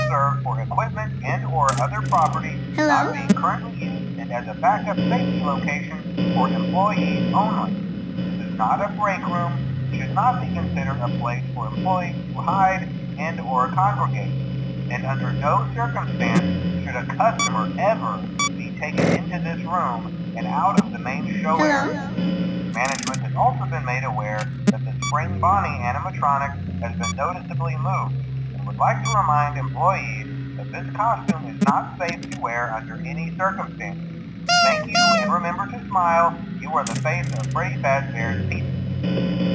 reserved for equipment and or other property not being currently used and as a backup safety location for employees only. This is not a break room and should not be considered a place for employees to hide and or congregate. And under no circumstance should a customer ever be taken into this room and out of the main show area. Management has also been made aware that the Spring Bonnie animatronic has been noticeably moved and would like to remind employees that this costume is not safe to wear under any circumstance. Thank you, and remember to smile. You are the face of Freddy Fazbear's Pizza.